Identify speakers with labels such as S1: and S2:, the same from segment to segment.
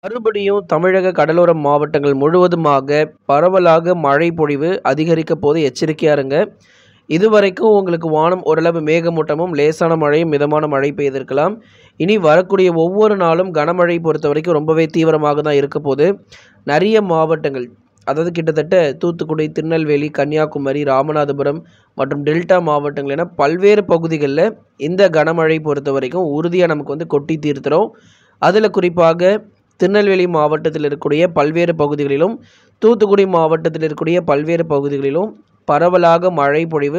S1: மறுபடியும் தமிழக கடலோர மாவட்டங்கள் முழுவதுமாக பரவலாக மழை பொழிவு அதிகரிக்க போது எச்சரிக்கையா இருங்க. இதுவரைக்கும் உங்களுக்கு வானம் ஓரளவு மேகமூட்டமும் லேசான மழையும் மிதமான மழை பெய்திருக்கலாம். இனி வரக்கூடிய ஒவ்வொரு நாளும் கனமழை பொறுத்த வரைக்கும் ரொம்பவே தீவிரமாக தான் இருக்க போது. நிறைய மாவட்டங்கள், அதாவது கிட்டத்தட்ட தூத்துக்குடி, திருநெல்வேலி, கன்னியாகுமரி, ராமநாதபுரம் மற்றும் டெல்டா மாவட்டங்கள் என பல்வேறு பகுதிகளில் இந்த கனமழை பொறுத்த வரைக்கும் உறுதியாக நமக்கு கொட்டி தீர்த்துரும். அதில் குறிப்பாக திருநெல்வேலி மாவட்டத்தில் இருக்கக்கூடிய பல்வேறு பகுதிகளிலும், தூத்துக்குடி மாவட்டத்தில் இருக்கக்கூடிய பல்வேறு பகுதிகளிலும் பரவலாக மழை பொழிவு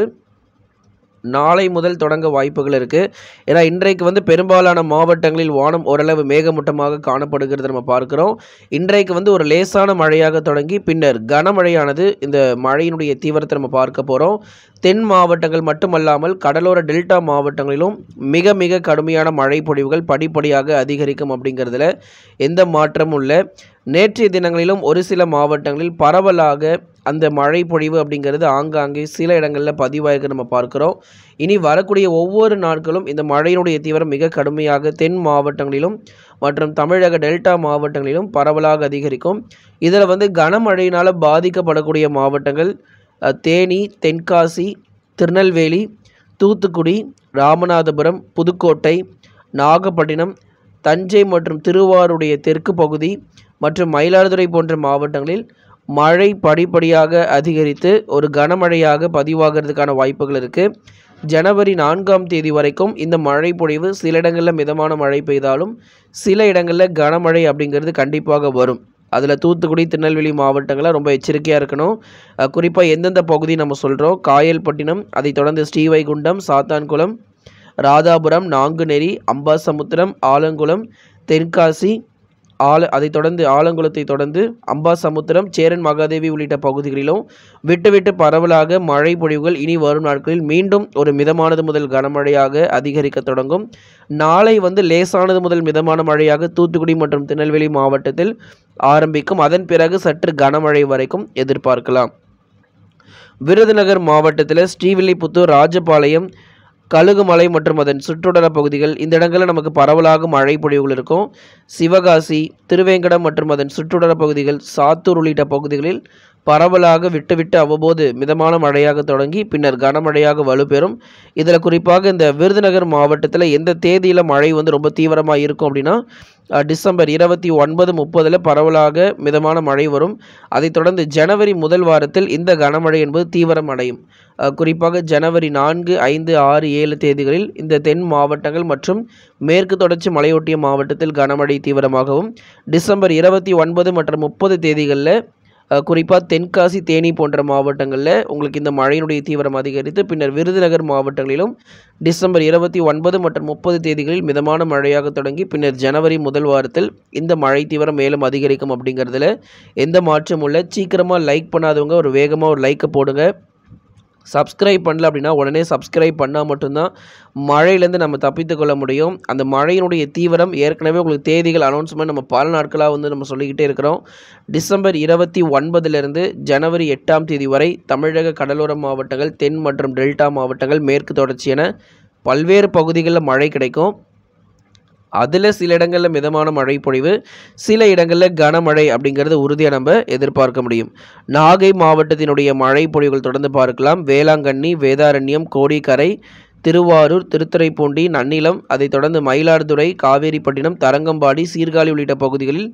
S1: நாளை முதல் தொடங்க வாய்ப்புகள் இருக்குது. ஏன்னா இன்றைக்கு பெரும்பாலான மாவட்டங்களில் வானம் ஓரளவு மேகமூட்டமாக காணப்படுகிறது நம்ம பார்க்குறோம். இன்றைக்கு ஒரு லேசான மழையாக தொடங்கி பின்னர் கனமழையானது இந்த மழையினுடைய தீவிரத்தை நம்ம பார்க்க போகிறோம். தென் மாவட்டங்கள் மட்டுமல்லாமல் கடலோர டெல்டா மாவட்டங்களிலும் மிக மிக கடுமையான மழை பொழிவுகள் படிப்படியாக அதிகரிக்கும் அப்படிங்கிறதுல எந்த மாற்றமும் இல்லை. நேற்றைய தினங்களிலும் ஒரு சில மாவட்டங்களில் பரவலாக அந்த மழை பொழிவு அப்படிங்கிறது ஆங்காங்கே சில இடங்களில் பதிவாக நம்ம பார்க்குறோம். இனி வரக்கூடிய ஒவ்வொரு நாட்களும் இந்த மழையினுடைய தீவிரம் மிக கடுமையாக தென் மாவட்டங்களிலும் மற்றும் தமிழக டெல்டா மாவட்டங்களிலும் பரவலாக அதிகரிக்கும். இதில் கனமழையினால் பாதிக்கப்படக்கூடிய மாவட்டங்கள் தேனி, தென்காசி, திருநெல்வேலி, தூத்துக்குடி, ராமநாதபுரம், புதுக்கோட்டை, நாகப்பட்டினம், தஞ்சை மற்றும் திருவாரூருடைய தெற்கு பகுதி மற்றும் மயிலாடுதுறை போன்ற மாவட்டங்களில் மழை படிப்படியாக அதிகரித்து ஒரு கனமழையாக பதிவாகிறதுக்கான வாய்ப்புகள் இருக்குது. ஜனவரி 4ஆம் தேதி வரைக்கும் இந்த மழை பொழிவு சில இடங்களில் மிதமான மழை பெய்தாலும் சில இடங்களில் கனமழை அப்படிங்கிறது கண்டிப்பாக வரும். அதில் தூத்துக்குடி, திருநெல்வேலி மாவட்டங்களில் ரொம்ப எச்சரிக்கையாக இருக்கணும். குறிப்பாக எந்தெந்த பகுதி நம்ம சொல்கிறோம்: காயல்பட்டினம், அதைத் தொடர்ந்து ஸ்ரீவைகுண்டம், சாத்தான்குளம், ராதாபுரம், நாங்குநேரி, அம்பாசமுத்திரம், ஆலங்குளம், தென்காசி, அதைத் தொடர்ந்து ஆலங்குளத்தை தொடர்ந்து அம்பாசமுத்திரம், சேரன் மகாதேவி உள்ளிட்ட பகுதிகளிலும் விட்டு பரவலாக மழை பொழிவுகள் இனி வரும் நாட்களில் மீண்டும் ஒரு மிதமானது முதல் கனமழையாக அதிகரிக்க தொடங்கும். நாளை லேசானது முதல் மிதமான மழையாக தூத்துக்குடி மற்றும் திருநெல்வேலி மாவட்டத்தில் ஆரம்பிக்கும். அதன் பிறகு சற்று கனமழை வரைக்கும் எதிர்பார்க்கலாம். விருதுநகர் மாவட்டத்தில் ஸ்ரீவில்லிபுத்தூர், ராஜபாளையம், கழுகுமலை மற்றும் அதன் சுற்றுவட்டார பகுதிகள், இந்த இடங்களில் நமக்கு பரவலாக மழை பொழிவுகள் இருக்கும். சிவகாசி, திருவேங்கடம் மற்றும் அதன் சுற்றுவட்டார பகுதிகள், சாத்தூர் உள்ளிட்ட பகுதிகளில் பரவலாக விட்டு அவ்வப்போது மிதமான மழையாக தொடங்கி பின்னர் கனமழையாக வலுப்பெறும். இதில் குறிப்பாக இந்த விருதுநகர் மாவட்டத்தில் எந்த தேதியில் மழை ரொம்ப தீவிரமாக இருக்கும் அப்படின்னா டிசம்பர் 29, 30 பரவலாக மிதமான மழை வரும். அதைத் தொடர்ந்து ஜனவரி முதல் வாரத்தில் இந்த கனமழை என்பது தீவிரம் அடையும். குறிப்பாக ஜனவரி 4, 5, 6, 7 தேதிகளில் இந்த தென் மாவட்டங்கள் மற்றும் மேற்கு தொடர்ச்சி மலையொட்டிய மாவட்டத்தில் கனமழை தீவிரமாகவும், டிசம்பர் 29 மற்றும் 30 தேதிகளில் குறிப்பாக தென்காசி, தேனி போன்ற மாவட்டங்களில் உங்களுக்கு இந்த மழையினுடைய தீவிரம் அதிகரித்து பின்னர் விருதுநகர் மாவட்டங்களிலும் டிசம்பர் 29 மற்றும் 30 தேதிகளில் மிதமான மழையாக தொடங்கி பின்னர் ஜனவரி முதல் வாரத்தில் இந்த மழை தீவிரம் மேலும் அதிகரிக்கும் அப்படிங்கிறதுல எந்த மாற்றமும் இல்லை. சீக்கிரமாக லைக் பண்ணாதவங்க ஒரு வேகமாக ஒரு லைக்கை போடுங்க. சப்ஸ்கிரைப் பண்ணல அப்படின்னா உடனே சப்ஸ்கிரைப் பண்ணால் மட்டும்தான் மழையிலேருந்து நம்ம தப்பித்து கொள்ள முடியும். அந்த மழையினுடைய தீவிரம் ஏற்கனவே உங்களுக்கு தேதிகள் அனௌன்ஸ்மெண்ட் நம்ம பல நாட்களாக நம்ம சொல்லிக்கிட்டே இருக்கிறோம். டிசம்பர் 29 ஜனவரி 8ஆம் தேதி வரை தமிழக கடலோர மாவட்டங்கள், தென் மற்றும் டெல்டா மாவட்டங்கள், மேற்கு தொடர்ச்சி என பல்வேறு பகுதிகளில் மழை கிடைக்கும். அதில் சில இடங்களில் மிதமான மழை பொழிவு, சில இடங்களில் கனமழை அப்படிங்கிறது உறுதியாக நம்ம எதிர்பார்க்க முடியும். நாகை மாவட்டத்தினுடைய மழை பொழிவுகள் தொடர்ந்து பார்க்கலாம். வேளாங்கண்ணி, வேதாரண்யம், கோடிக்கரை, திருவாரூர், திருத்துறைப்பூண்டி, நன்னிலம், அதைத் தொடர்ந்து மயிலாடுதுறை, காவேரிப்பட்டினம், தரங்கம்பாடி, சீர்காழி உள்ளிட்ட பகுதிகளில்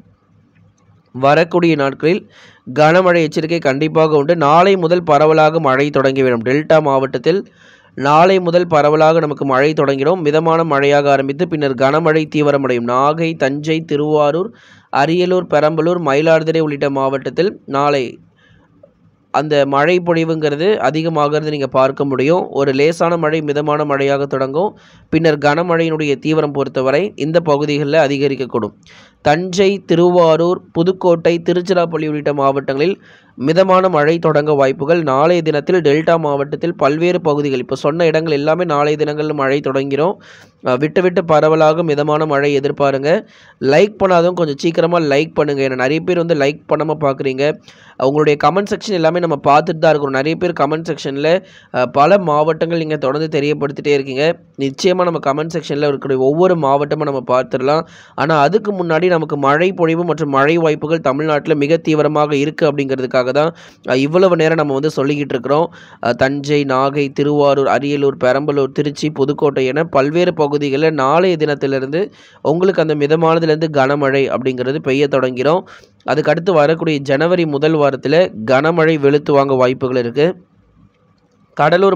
S1: வரக்கூடிய நாட்களில் கனமழை எச்சரிக்கை கண்டிப்பாக உண்டு. நாளை முதல் பரவலாக மழை தொடங்கிவிடும். டெல்டா மாவட்டத்தில் நாளை முதல் பரவலாக நமக்கு மழை தொடங்கிடும். மிதமான மழையாக ஆரம்பித்து பின்னர் கனமழை தீவிரமடையும். நாகை, தஞ்சை, திருவாரூர், அரியலூர், பெரம்பலூர், மயிலாடுதுறை உள்ளிட்ட மாவட்டத்தில் நாளை அந்த மழை பொழிவுங்கிறது அதிகமாகிறது நீங்கள் பார்க்க முடியும். ஒரு லேசான மழை மிதமான மழையாக தொடங்கும். பின்னர் கனமழையினுடைய தீவிரம் பொறுத்தவரை இந்த பகுதிகளில் அதிகரிக்கக்கூடும். தஞ்சை, திருவாரூர், புதுக்கோட்டை, திருச்சிராப்பள்ளி உள்ளிட்ட மாவட்டங்களில் மிதமான மழை தொடங்க வாய்ப்புகள். நாளைய தினத்தில் டெல்டா மாவட்டத்தில் பல்வேறு பகுதிகள், இப்போ சொன்ன இடங்கள் எல்லாமே நாளைய தினங்களில் மழை தொடங்கிடும். விட்டு பரவலாக மிதமான மழை எதிர்பாருங்க. லைக் பண்ணாதவங்க கொஞ்சம் சீக்கிரமாக லைக் பண்ணுங்கள். ஏன்னா நிறைய பேர் லைக் பண்ணாமல் பார்க்குறீங்க. உங்களுடைய கமெண்ட் செக்ஷன் எல்லாமே நம்ம பார்த்துட்டு தான் இருக்கிறோம். நிறைய பேர் கமெண்ட் செக்ஷனில் பல மாவட்டங்கள் நீங்கள் தொடர்ந்து தெரியப்படுத்திட்டே இருக்கீங்க. நிச்சயமாக நம்ம கமெண்ட் செக்ஷனில் இருக்கக்கூடிய ஒவ்வொரு மாவட்டமும் நம்ம பார்த்துடலாம். ஆனால் அதுக்கு முன்னாடி நமக்கு மழை பொழிவு மற்றும் மழை வாய்ப்புகள் தமிழ்நாட்டில் மிக தீவிரமாக இருக்குது அப்படிங்கிறதுக்காக தான் இவ்வளவு நேரம் நம்ம வந்து சொல்லிக்கிட்டு இருக்கிறோம். தஞ்சை, நாகை, திருவாரூர், அரியலூர், பெரம்பலூர், திருச்சி, புதுக்கோட்டை என பல்வேறு பகுதிகளில் நாளைய தினத்திலிருந்து உங்களுக்கு அந்த மிதமானதுலேருந்து கனமழை அப்படிங்கிறது பெய்ய தொடங்கிறோம். அதுக்கடுத்து வரக்கூடிய ஜனவரி முதல் வாரத்தில் கனமழை வெளுத்து வாங்க வாய்ப்புகள் இருக்குது. கடலூர்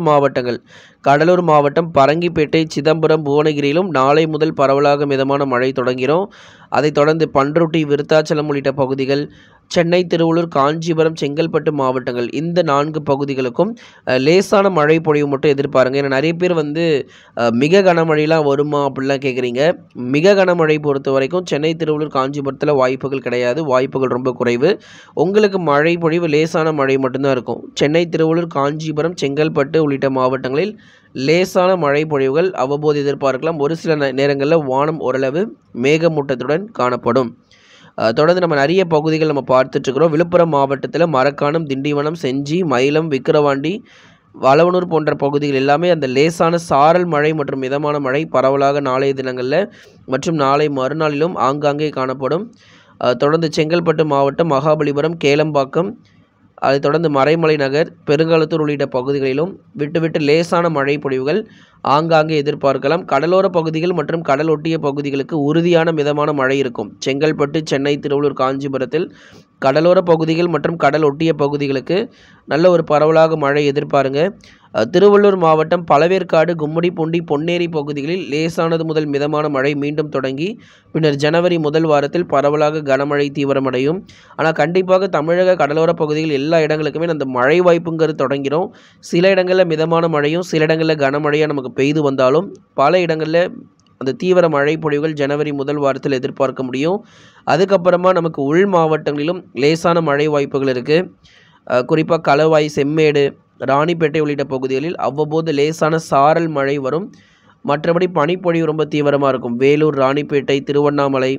S1: மாவட்டம் பரங்கிப்பேட்டை, சிதம்பரம், புவனகிரியிலும் நாளை முதல் பரவலாக மிதமான மழை தொடங்கிறோம். அதைத் தொடர்ந்து பண்ருட்டி, விருத்தாச்சலம் உள்ளிட்ட பகுதிகள், சென்னை, திருவள்ளூர், காஞ்சிபுரம், செங்கல்பட்டு மாவட்டங்கள் இந்த 4 பகுதிகளுக்கும் லேசான மழை பொழிவு மட்டும் எதிர்பாருங்க. ஏன்னா நிறைய பேர் வந்து மிக கனமழைலாம் வருமா அப்படிலாம் கேட்குறீங்க. மிக கனமழை பொறுத்த வரைக்கும் சென்னை, திருவள்ளூர், காஞ்சிபுரத்தில் வாய்ப்புகள் கிடையாது. வாய்ப்புகள் ரொம்ப குறைவு. உங்களுக்கு மழை பொழிவு லேசான மழை மட்டும்தான் இருக்கும். சென்னை, திருவள்ளூர், காஞ்சிபுரம், செங்கல்பட்டு உள்ளிட்ட மாவட்டங்களில் லேசான மழை பொழிவுகள் அவ்வப்போது எதிர்பார்க்கலாம். ஒரு சில நேரங்களில் வானம் ஓரளவு மேகமூட்டத்துடன் காணப்படும். தொடர்ந்து நம்ம நிறைய பகுதிகள் நம்ம பார்த்துட்ருக்குறோம். விழுப்புரம் மாவட்டத்தில் மரக்காணம், திண்டிவனம், செஞ்சி, மயிலம், விக்கிரவாண்டி, வளவனூர் போன்ற பகுதிகள் எல்லாமே அந்த லேசான சாரல் மழை மற்றும் மிதமான மழை பரவலாக நாளைய தினங்களில் மற்றும் நாளை மறுநாளிலும் ஆங்காங்கே காணப்படும். தொடர்ந்து செங்கல்பட்டு மாவட்டம், மகாபலிபுரம், கேளம்பாக்கம், அதைத் தொடர்ந்து மறைமலை நகர், பெருங்களத்தூர் உள்ளிட்ட பகுதிகளிலும் விட்டு லேசான மழை பொழிவுகள் ஆங்காங்கே எதிர்பார்க்கலாம். கடலோர பகுதிகள் மற்றும் கடல் ஒட்டிய பகுதிகளுக்கு உறுதியான மிதமான மழை இருக்கும். செங்கல்பட்டு, சென்னை, திருவள்ளூர், காஞ்சிபுரத்தில் கடலோர பகுதிகள் மற்றும் கடல் ஒட்டிய பகுதிகளுக்கு நல்ல ஒரு பரவலாக மழை எதிர்பாருங்க. திருவள்ளூர் மாவட்டம் பழவேற்காடு, கும்மிடிப்பூண்டி, பொன்னேரி பகுதிகளில் லேசானது முதல் மிதமான மழை மீண்டும் தொடங்கி பின்னர் ஜனவரி முதல் வாரத்தில் பரவலாக கனமழை தீவிரமடையும். ஆனால் கண்டிப்பாக தமிழக கடலோர பகுதிகள் எல்லா இடங்களுக்குமே அந்த மழை வாய்ப்புங்கிறது தொடங்கிறோம். சில இடங்களில் மிதமான மழையும் சில இடங்களில் கனமழையாக நமக்கு பெய்து வந்தாலும் பல இடங்களில் அந்த தீவிர மழை பொழிவுகள் ஜனவரி முதல் வாரத்தில் எதிர்பார்க்க முடியும். அதுக்கப்புறமா நமக்கு உள் மாவட்டங்களிலும் லேசான மழை வாய்ப்புகள் இருக்குது. குறிப்பாக களவாய், செம்மேடு, ராணிப்பேட்டை உள்ளிட்ட பகுதிகளில் அவ்வப்போது லேசான சாரல் மழை வரும். மற்றபடி பனிப்பொழிவு ரொம்ப தீவிரமாக இருக்கும். வேலூர், ராணிப்பேட்டை, திருவண்ணாமலை,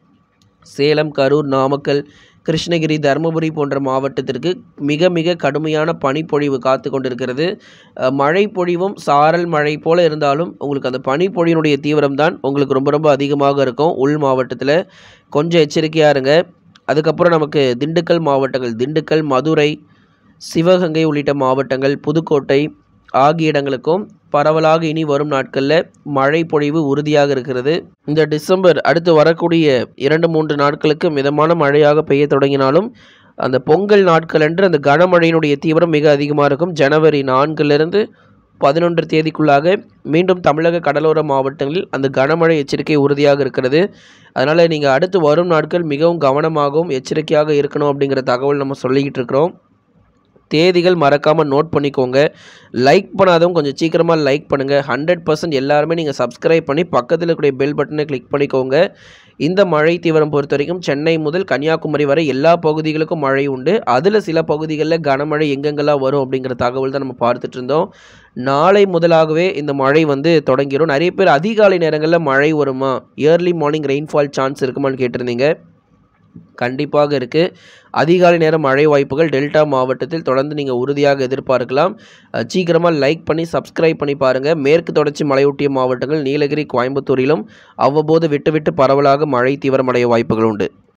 S1: சேலம், கரூர், நாமக்கல், கிருஷ்ணகிரி, தருமபுரி போன்ற மாவட்டத்திற்கு மிக கடுமையான பனிப்பொழிவு காத்து கொண்டிருக்கிறது. மழை பொழிவும் சாரல் மழை போல இருந்தாலும் உங்களுக்கு அந்த பனிப்பொழிவினுடைய தீவிரம் தான் உங்களுக்கு ரொம்ப அதிகமாக இருக்கும். உள் மாவட்டத்தில் கொஞ்சம் எச்சரிக்கையாக இருங்க. அதுக்கப்புறம் நமக்கு திண்டுக்கல் மாவட்டங்கள், திண்டுக்கல், மதுரை, சிவகங்கை உள்ளிட்ட மாவட்டங்கள், புதுக்கோட்டை ஆகிய இடங்களுக்கும் பரவலாக இனி வரும் நாட்களில் மழை பொழிவு உறுதியாக இருக்கிறது. இந்த டிசம்பர் அடுத்து வரக்கூடிய 2-3 நாட்களுக்கு மிதமான மழையாக பெய்ய தொடங்கினாலும் அந்த பொங்கல் நாட்கள் அன்று அந்த கனமழையினுடைய தீவிரம் மிக அதிகமாக இருக்கும். ஜனவரி 4லிருந்து 11 தேதிக்குள்ளாக மீண்டும் தமிழக கடலோர மாவட்டங்களில் அந்த கனமழை எச்சரிக்கை உறுதியாக இருக்கிறது. அதனால் நீங்கள் அடுத்து வரும் நாட்கள் மிகவும் கவனமாகவும் எச்சரிக்கையாக இருக்கணும் அப்படிங்கிற தகவல் நம்ம சொல்லிக்கிட்டு இருக்கிறோம். தேதிகள் மறக்காமல் நோட் பண்ணிக்கோங்க. லைக் பண்ணாதவங்க கொஞ்சம் சீக்கிரமாக லைக் பண்ணுங்கள். 100% எல்லாருமே நீங்கள் சப்ஸ்கிரைப் பண்ணி பக்கத்தில் இருக்கக்கூடிய பெல் பட்டனை கிளிக் பண்ணிக்கோங்க. இந்த மழை தீவிரம் பொறுத்த வரைக்கும் சென்னை முதல் கன்னியாகுமரி வரை எல்லா பகுதிகளுக்கும் மழை உண்டு. அதில் சில பகுதிகளில் கனமழை எங்கெங்கெல்லாம் வரும் அப்படிங்கிற தகவல் தான் நம்ம பார்த்துட்டு இருந்தோம். நாளை முதலாகவே இந்த மழை வந்து தொடங்கிடும். நிறைய பேர் அதிகாலை நேரங்களில் மழை வருமா, ஏர்லி மார்னிங் ரெயின்ஃபால் சான்ஸ் இருக்குமான்னு கேட்டிருந்தீங்க. கண்டிப்பாக இருக்குது. அதிகாலை நேரம் மழை வாய்ப்புகள் டெல்டா மாவட்டத்தில் தொடர்ந்து நீங்கள் உறுதியாக எதிர்பார்க்கலாம். சீக்கிரமாக லைக் பண்ணி சப்ஸ்கிரைப் பண்ணி பாருங்கள். மேற்கு தொடர்ச்சி மலையொட்டிய மாவட்டங்கள் நீலகிரி, கோயம்புத்தூரிலும் அவ்வப்போது விட்டு பரவலாக மழை தீவிரமடைய வாய்ப்புகள் உண்டு.